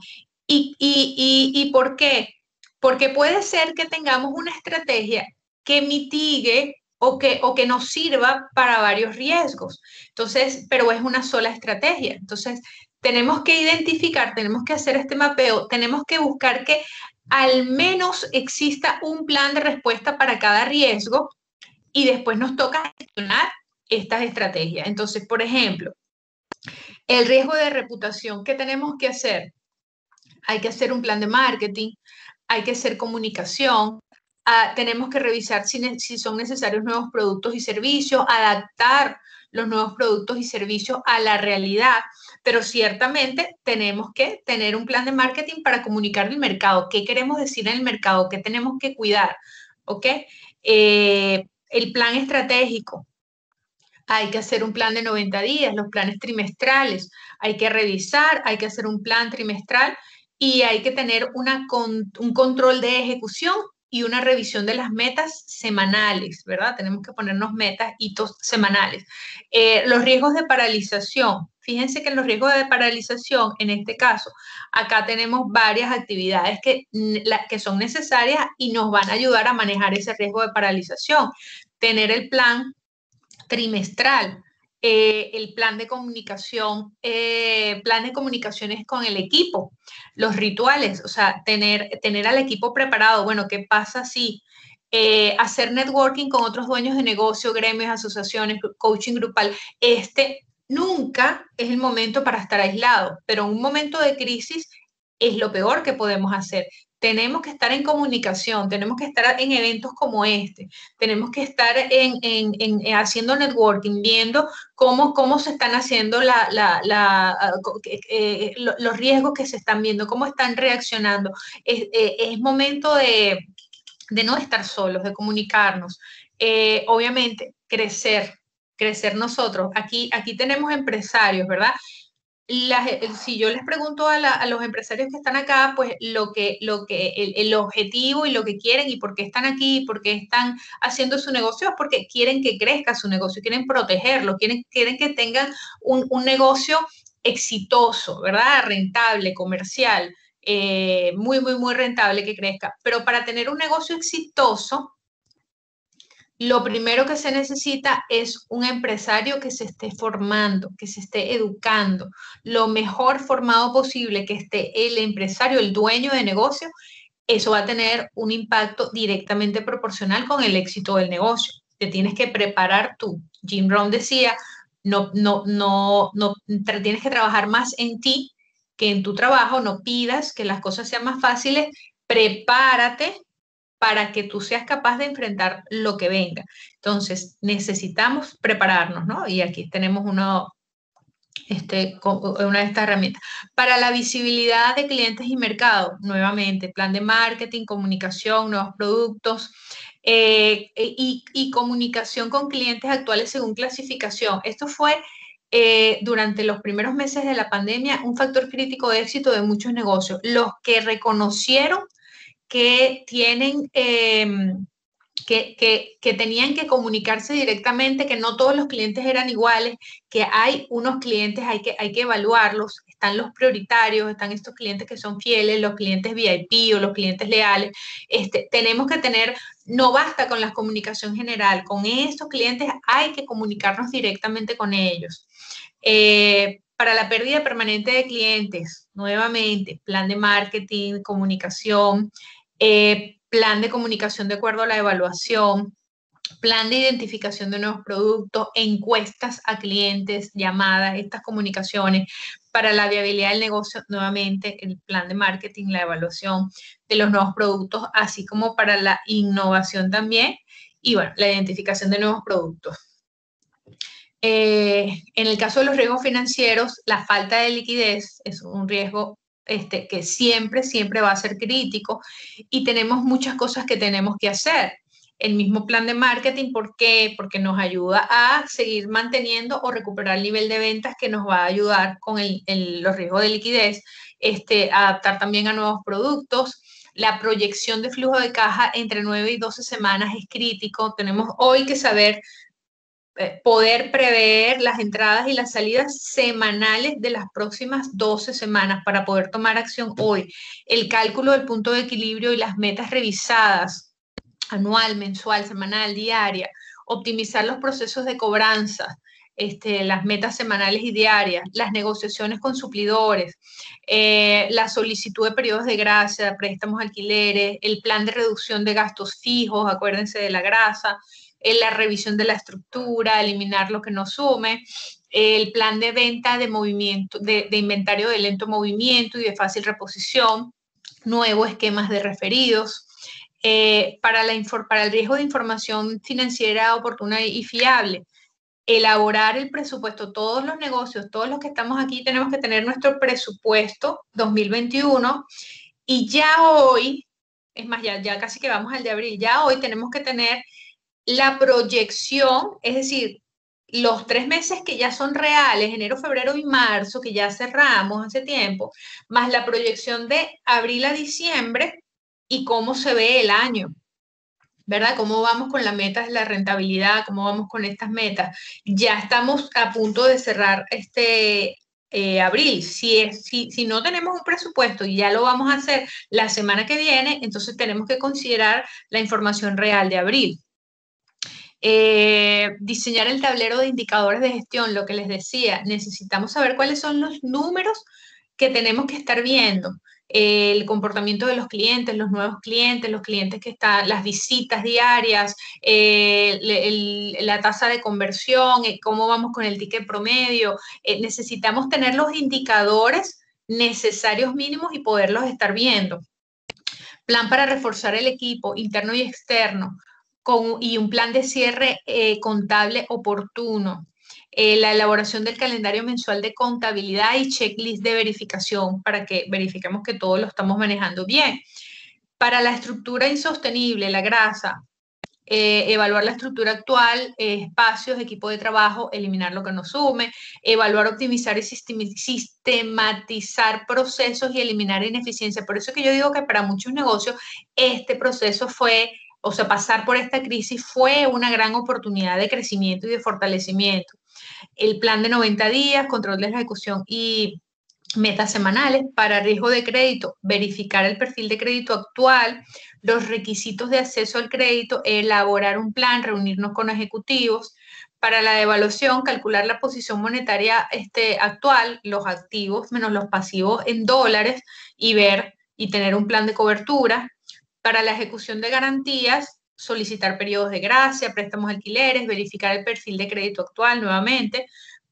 ¿Y por qué? Porque puede ser que tengamos una estrategia que mitigue o que nos sirva para varios riesgos. Entonces, pero es una sola estrategia. Entonces, tenemos que identificar, tenemos que hacer este mapeo, tenemos que buscar que al menos exista un plan de respuesta para cada riesgo y después nos toca gestionar estas estrategias. Entonces, por ejemplo, el riesgo de reputación, ¿qué tenemos que hacer? Hay que hacer un plan de marketing, hay que hacer comunicación, tenemos que revisar si son necesarios nuevos productos y servicios, adaptar los nuevos productos y servicios a la realidad, pero ciertamente tenemos que tener un plan de marketing para comunicar el mercado, qué queremos decir en el mercado, qué tenemos que cuidar, ¿ok? El plan estratégico, hay que hacer un plan de 90 días, los planes trimestrales, hay que revisar, hay que hacer un plan trimestral y hay que tener un control de ejecución y una revisión de las metas semanales, ¿verdad? Tenemos que ponernos metas, hitos semanales. Los riesgos de paralización. Fíjense que en los riesgos de paralización, en este caso, acá tenemos varias actividades que son necesarias y nos van a ayudar a manejar ese riesgo de paralización. Tener el plan trimestral, el plan de comunicación, plan de comunicaciones con el equipo, los rituales, o sea, tener al equipo preparado. Bueno, ¿qué pasa si hacer networking con otros dueños de negocio, gremios, asociaciones, coaching grupal? Nunca es el momento para estar aislado, pero en un momento de crisis es lo peor que podemos hacer. Tenemos que estar en comunicación, tenemos que estar en eventos como este, tenemos que estar haciendo networking, viendo cómo se están haciendo los riesgos que se están viendo, cómo están reaccionando. Es momento de no estar solos, de comunicarnos. Obviamente, crecer nosotros. Aquí tenemos empresarios, ¿verdad? Si yo les pregunto a los empresarios que están acá, pues el objetivo y lo que quieren y por qué están aquí, por qué están haciendo su negocio, es porque quieren que crezca su negocio, quieren protegerlo, quieren que tengan un negocio exitoso, ¿verdad? Rentable, comercial, muy rentable que crezca. Pero para tener un negocio exitoso, lo primero que se necesita es un empresario que se esté formando, que se esté educando, lo mejor formado posible que esté el empresario, el dueño de negocio. Eso va a tener un impacto directamente proporcional con el éxito del negocio. Te tienes que preparar tú. Jim Rohn decía, tienes que trabajar más en ti que en tu trabajo no pidas que las cosas sean más fáciles, prepárate para que tú seas capaz de enfrentar lo que venga. Entonces, necesitamos prepararnos, ¿no? Y aquí tenemos una de estas herramientas. Para la visibilidad de clientes y mercado, nuevamente, plan de marketing, comunicación, nuevos productos y comunicación con clientes actuales según clasificación. Esto fue durante los primeros meses de la pandemia un factor crítico de éxito de muchos negocios. Los que reconocieron que tienen que tenían que comunicarse directamente, que no todos los clientes eran iguales, que hay unos clientes, hay que evaluarlos, están los prioritarios, están estos clientes que son fieles, los clientes VIP o los clientes leales. Tenemos que tener, no basta con la comunicación general, con estos clientes hay que comunicarnos directamente con ellos. Para la pérdida permanente de clientes, nuevamente, plan de marketing, comunicación, plan de comunicación de acuerdo a la evaluación, plan de identificación de nuevos productos, encuestas a clientes, llamadas, estas comunicaciones. Para la viabilidad del negocio, nuevamente, el plan de marketing, la evaluación de los nuevos productos, así como para la innovación también. Y bueno, la identificación de nuevos productos. En el caso de los riesgos financieros, la falta de liquidez es un riesgo que siempre, siempre va a ser crítico y tenemos muchas cosas que tenemos que hacer. El mismo plan de marketing, ¿por qué? Porque nos ayuda a seguir manteniendo o recuperar el nivel de ventas que nos va a ayudar con los riesgos de liquidez, adaptar también a nuevos productos. La proyección de flujo de caja entre 9 y 12 semanas es crítico. Tenemos hoy que saber poder prever las entradas y las salidas semanales de las próximas 12 semanas para poder tomar acción hoy. El cálculo del punto de equilibrio y las metas revisadas, anual, mensual, semanal, diaria, optimizar los procesos de cobranza, las metas semanales y diarias, las negociaciones con suplidores, la solicitud de periodos de gracia, préstamos, alquileres, el plan de reducción de gastos fijos, acuérdense de la grasa, la revisión de la estructura, eliminar lo que no sume, el plan de venta de movimiento, de inventario de lento movimiento y de fácil reposición, nuevos esquemas de referidos, para el riesgo de información financiera oportuna y fiable, elaborar el presupuesto. Todos los negocios, todos los que estamos aquí, tenemos que tener nuestro presupuesto 2021 y ya hoy, es más, ya casi que vamos al de abril, ya hoy tenemos que tener la proyección, es decir, los 3 meses que ya son reales, enero, febrero y marzo, que ya cerramos hace tiempo, más la proyección de abril a diciembre y cómo se ve el año, ¿verdad? ¿Cómo vamos con la meta de la rentabilidad? ¿Cómo vamos con estas metas? Ya estamos a punto de cerrar abril. Si no tenemos un presupuesto y ya lo vamos a hacer la semana que viene, entonces tenemos que considerar la información real de abril. Diseñar el tablero de indicadores de gestión, lo que les decía, necesitamos saber cuáles son los números que tenemos que estar viendo, el comportamiento de los clientes, los nuevos clientes, los clientes que están, las visitas diarias, la tasa de conversión, cómo vamos con el ticket promedio. Necesitamos tener los indicadores necesarios mínimos y poderlos estar viendo. Plan para reforzar el equipo interno y externo y un plan de cierre contable oportuno. La elaboración del calendario mensual de contabilidad y checklist de verificación para que verifiquemos que todo lo estamos manejando bien. Para la estructura insostenible, la grasa, evaluar la estructura actual, espacios, equipo de trabajo, eliminar lo que nos sume, evaluar, optimizar y sistematizar procesos y eliminar ineficiencia. Por eso que yo digo que para muchos negocios este proceso fue, o sea, pasar por esta crisis fue una gran oportunidad de crecimiento y de fortalecimiento. El plan de 90 días, control de la ejecución y metas semanales. Para riesgo de crédito, verificar el perfil de crédito actual, los requisitos de acceso al crédito, elaborar un plan, reunirnos con ejecutivos. Para la evaluación, calcular la posición monetaria actual, los activos menos los pasivos en dólares y ver y tener un plan de cobertura. Para la ejecución de garantías, solicitar periodos de gracia, préstamos alquileres, verificar el perfil de crédito actual nuevamente.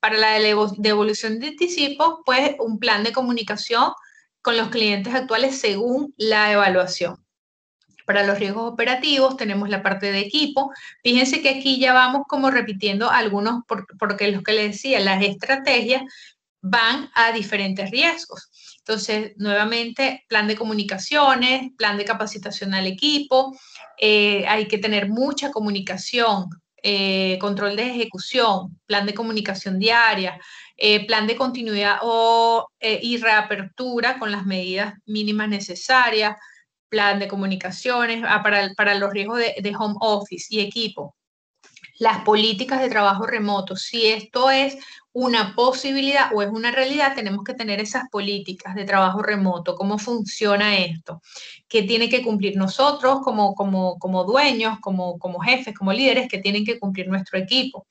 Para la devolución de anticipo, pues un plan de comunicación con los clientes actuales según la evaluación. Para los riesgos operativos tenemos la parte de equipo. Fíjense que aquí ya vamos como repitiendo algunos, porque lo que les decía, las estrategias van a diferentes riesgos. Entonces, nuevamente, plan de comunicaciones, plan de capacitación al equipo, hay que tener mucha comunicación, control de ejecución, plan de comunicación diaria, plan de continuidad y reapertura con las medidas mínimas necesarias, plan de comunicaciones para los riesgos de home office y equipo, las políticas de trabajo remoto. Si esto es una posibilidad o es una realidad, tenemos que tener esas políticas de trabajo remoto. ¿Cómo funciona esto? ¿Qué tiene que cumplir nosotros como dueños, como jefes, como líderes, que tienen que cumplir nuestro equipo?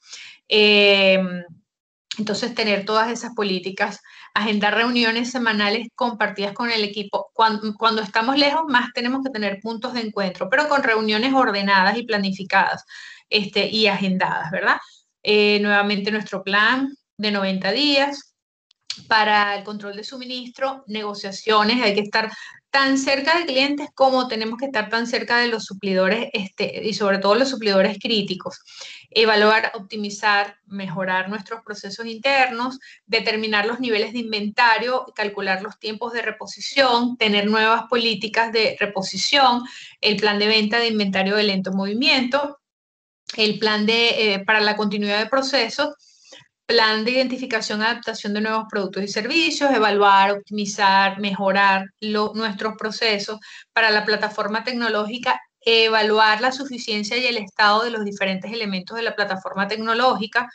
Entonces, tener todas esas políticas, agendar reuniones semanales compartidas con el equipo. Cuando estamos lejos, más tenemos que tener puntos de encuentro, pero con reuniones ordenadas y planificadas y agendadas, ¿verdad? Nuevamente, nuestro plan de 90 días. Para el control de suministro, negociaciones, hay que estar tan cerca de clientes como tenemos que estar tan cerca de los suplidores y sobre todo los suplidores críticos. Evaluar, optimizar, mejorar nuestros procesos internos, determinar los niveles de inventario, calcular los tiempos de reposición, tener nuevas políticas de reposición, el plan de venta de inventario de lento movimiento, el plan para la continuidad de procesos, plan de identificación y adaptación de nuevos productos y servicios, evaluar, optimizar, mejorar nuestros procesos para la plataforma tecnológica, evaluar la suficiencia y el estado de los diferentes elementos de la plataforma tecnológica,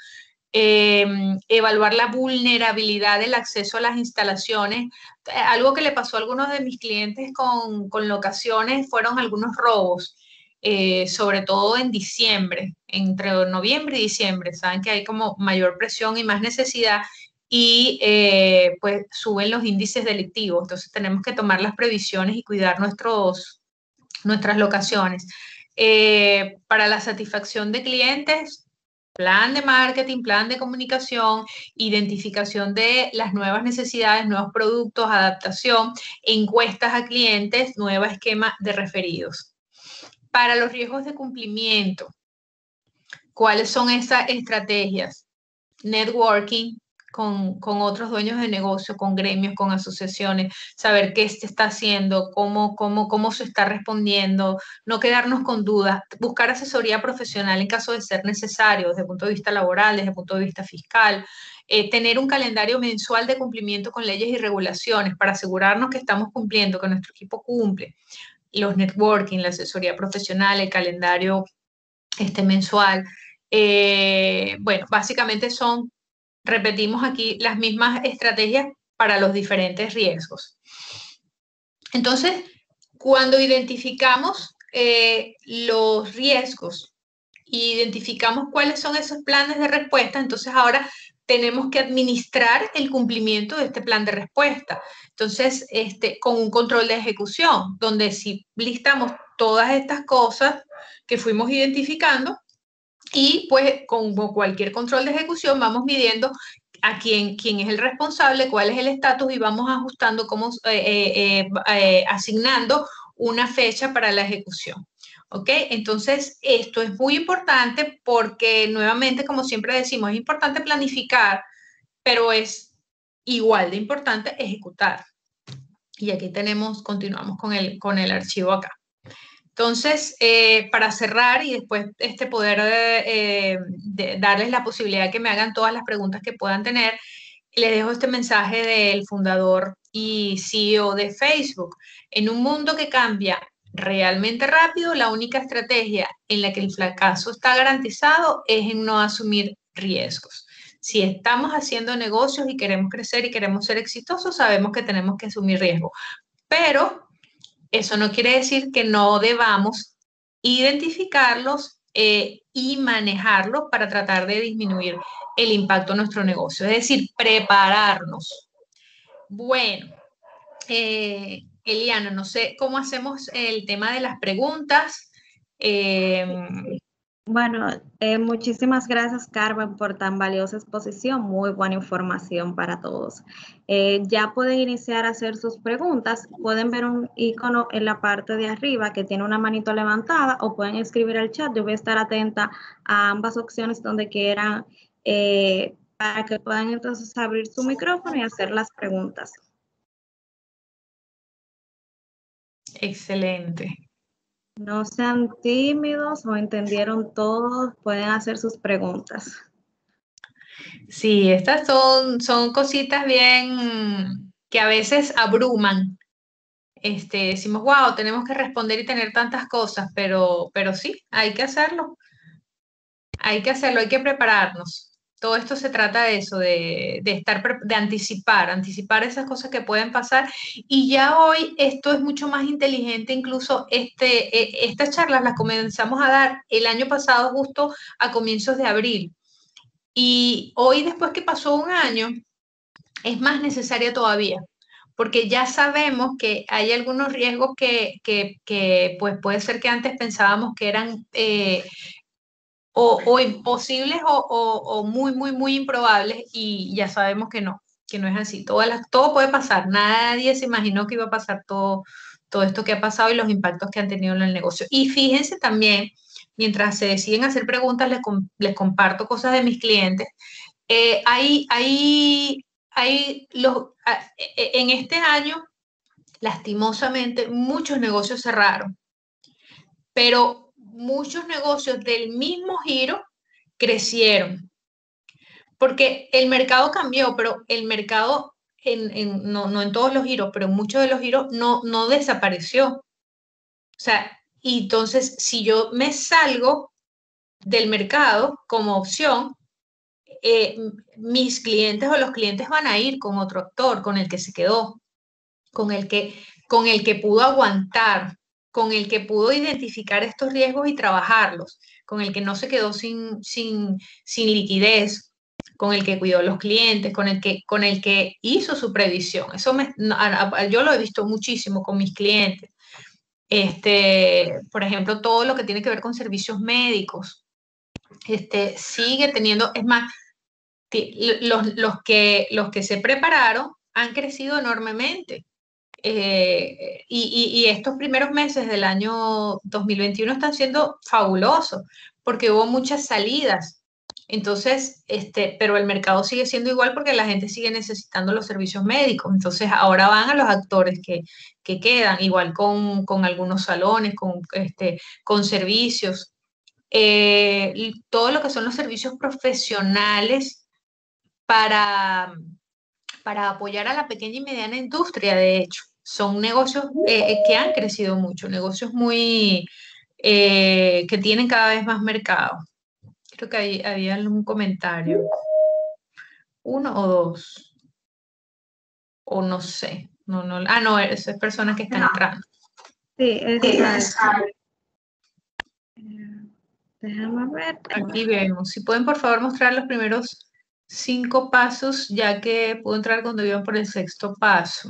evaluar la vulnerabilidad del acceso a las instalaciones. Algo que le pasó a algunos de mis clientes con locaciones fueron algunos robos. Sobre todo en diciembre, entre noviembre y diciembre, saben que hay como mayor presión y más necesidad y pues suben los índices delictivos. Entonces tenemos que tomar las previsiones y cuidar nuestras locaciones. Para la satisfacción de clientes, plan de marketing, plan de comunicación, identificación de las nuevas necesidades, nuevos productos, adaptación, encuestas a clientes, nuevo esquema de referidos. Para los riesgos de cumplimiento, ¿cuáles son esas estrategias? Networking con otros dueños de negocio, con gremios, con asociaciones, saber qué se está haciendo, cómo se está respondiendo, no quedarnos con dudas, buscar asesoría profesional en caso de ser necesario, desde el punto de vista laboral, desde el punto de vista fiscal, tener un calendario mensual de cumplimiento con leyes y regulaciones para asegurarnos que estamos cumpliendo, que nuestro equipo cumple, los networking, la asesoría profesional, el calendario mensual. Bueno, básicamente repetimos aquí las mismas estrategias para los diferentes riesgos. Entonces, cuando identificamos los riesgos, identificamos cuáles son esos planes de respuesta, entonces ahora tenemos que administrar el cumplimiento de este plan de respuesta. Entonces, con un control de ejecución, donde si listamos todas estas cosas que fuimos identificando y pues como cualquier control de ejecución vamos midiendo a quién es el responsable, cuál es el estatus y vamos ajustando, asignando una fecha para la ejecución. ¿Ok? Entonces, esto es muy importante porque nuevamente, como siempre decimos, es importante planificar, pero es igual de importante ejecutar. Y aquí continuamos con el archivo acá. Entonces, para cerrar y después poder darles la posibilidad de que me hagan todas las preguntas que puedan tener, les dejo este mensaje del fundador y CEO de Facebook. En un mundo que cambia realmente rápido, la única estrategia en la que el fracaso está garantizado es en no asumir riesgos. Si estamos haciendo negocios y queremos crecer y queremos ser exitosos, sabemos que tenemos que asumir riesgos. Pero eso no quiere decir que no debamos identificarlos y manejarlos para tratar de disminuir el impacto en nuestro negocio, es decir, prepararnos. Bueno, Eliana, no sé cómo hacemos el tema de las preguntas. Bueno, muchísimas gracias, Carmen, por tan valiosa exposición. Muy buena información para todos. Ya pueden iniciar a hacer sus preguntas. Pueden ver un icono en la parte de arriba que tiene una manito levantada o pueden escribir al chat. Yo voy a estar atenta a ambas opciones donde quieran para que puedan entonces abrir su micrófono y hacer las preguntas. Excelente. No sean tímidos o entendieron todo, pueden hacer sus preguntas. Sí, estas son cositas bien que a veces abruman. Decimos, wow, tenemos que responder y tener tantas cosas, pero sí, hay que hacerlo. Hay que hacerlo, hay que prepararnos. Todo esto se trata de eso, de estar, de anticipar esas cosas que pueden pasar. Y ya hoy esto es mucho más inteligente, incluso estas charlas las comenzamos a dar el año pasado, justo a comienzos de abril. Y hoy, después que pasó un año, es más necesaria todavía, porque ya sabemos que hay algunos riesgos que pues puede ser que antes pensábamos que eran o imposibles o muy, muy, muy improbables y ya sabemos que no es así. Todo puede pasar. Nadie se imaginó que iba a pasar todo esto que ha pasado y los impactos que han tenido en el negocio. Y fíjense también, mientras se deciden hacer preguntas, les comparto cosas de mis clientes. En este año, lastimosamente, muchos negocios cerraron, pero muchos negocios del mismo giro crecieron, porque el mercado cambió, pero el mercado, no en todos los giros, pero en muchos de los giros no desapareció. O sea, y entonces, si yo me salgo del mercado como opción, eh, mis clientes o los clientes van a ir con otro actor, con el que se quedó, con el con el que pudo aguantar, con el que pudo identificar estos riesgos y trabajarlos, con el que no se quedó sin liquidez, con el que cuidó a los clientes, con el que hizo su previsión. Eso yo lo he visto muchísimo con mis clientes. Por ejemplo, todo lo que tiene que ver con servicios médicos, sigue teniendo, es más, los que se prepararon han crecido enormemente. Y estos primeros meses del año 2021 están siendo fabulosos porque hubo muchas salidas. Entonces, pero el mercado sigue siendo igual porque la gente sigue necesitando los servicios médicos. Entonces, ahora van a los actores que quedan, igual con algunos salones, con servicios. Y todo lo que son los servicios profesionales para, para apoyar a la pequeña y mediana industria, de hecho. Son negocios que han crecido mucho, negocios que tienen cada vez más mercado. Creo que había algún comentario. Uno o dos, o no sé. No, eso es personas que están entrando. Sí, es déjame ver. Aquí vemos. Si pueden, por favor, mostrar los primeros 5 pasos, ya que puedo entrar cuando iban por el sexto paso.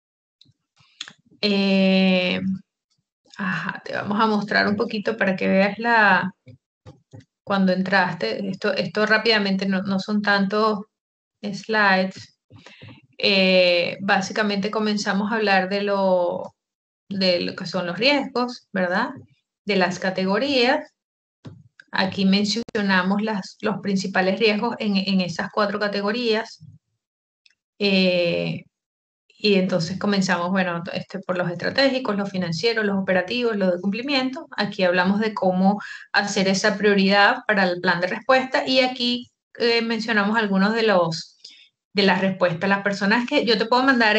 Te vamos a mostrar un poquito para que veas cuando entraste. Esto rápidamente no son tantos slides. Básicamente comenzamos a hablar de lo que son los riesgos, ¿verdad? De las categorías. Aquí mencionamos los principales riesgos en esas 4 categorías. Y entonces comenzamos, bueno, por los estratégicos, los financieros, los operativos, los de cumplimiento. Aquí hablamos de cómo hacer esa prioridad para el plan de respuesta y aquí mencionamos algunos de las respuestas. Las personas que yo te puedo mandar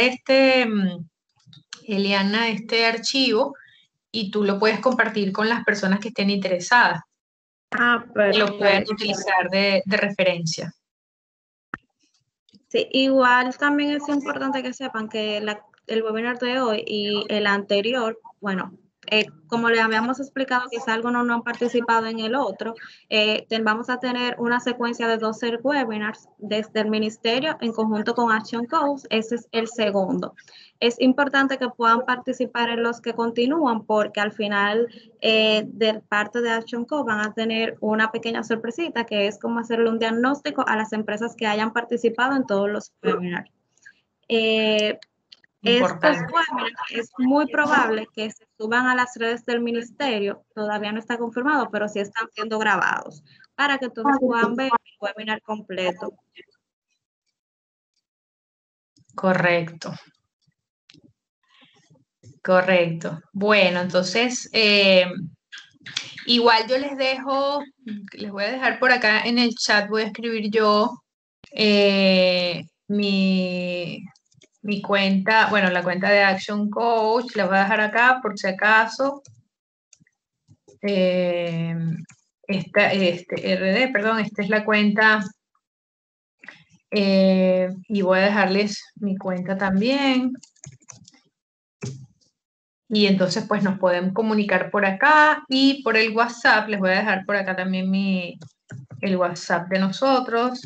Eliana, este archivo y tú lo puedes compartir con las personas que estén interesadas. Que lo pueden utilizar de referencia. Sí, igual también es importante que sepan que el webinar de hoy y el anterior, bueno, como le habíamos explicado, quizá algunos no han participado en el otro, vamos a tener una secuencia de 12 webinars desde el ministerio en conjunto con Action Coast. Ese es el segundo. Es importante que puedan participar en los que continúan, porque al final de parte de Action Coast van a tener una pequeña sorpresita, que es como hacerle un diagnóstico a las empresas que hayan participado en todos los webinars. Estos webinars es muy probable que se suban a las redes del ministerio, todavía no está confirmado, pero sí están siendo grabados, para que todos puedan ver el webinar completo. Correcto. Correcto. Bueno, entonces, igual yo les dejo, les voy a dejar por acá en el chat, voy a escribir yo mi cuenta, bueno, la cuenta de Action Coach, la voy a dejar acá por si acaso. Esta es la cuenta, y voy a dejarles mi cuenta también. Y entonces pues nos pueden comunicar por acá y por el WhatsApp. Les voy a dejar por acá también el WhatsApp de nosotros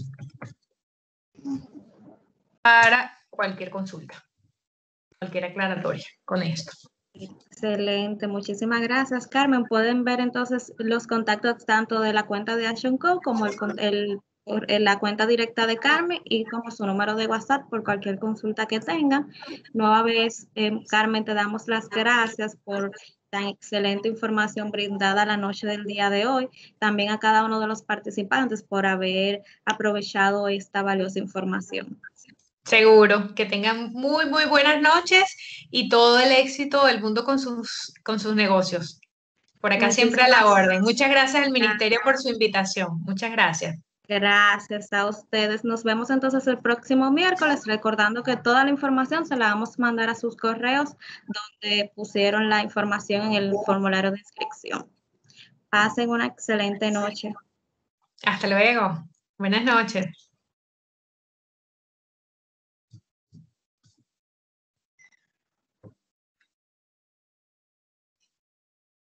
para cualquier consulta, cualquier aclaratoria con esto. Excelente, muchísimas gracias, Carmen. Pueden ver entonces los contactos tanto de la cuenta de Action Code como la cuenta directa de Carmen y como su número de WhatsApp por cualquier consulta que tengan. Nueva vez, Carmen, te damos las gracias por tan excelente información brindada la noche del día de hoy. También a cada uno de los participantes por haber aprovechado esta valiosa información. Seguro, que tengan muy, muy buenas noches y todo el éxito del mundo con sus negocios. Por acá siempre a la orden. Muchas gracias al Ministerio por su invitación. Muchas gracias. Gracias a ustedes. Nos vemos entonces el próximo miércoles, recordando que toda la información se la vamos a mandar a sus correos donde pusieron la información en el formulario de inscripción. Pasen una excelente noche. Hasta luego. Buenas noches.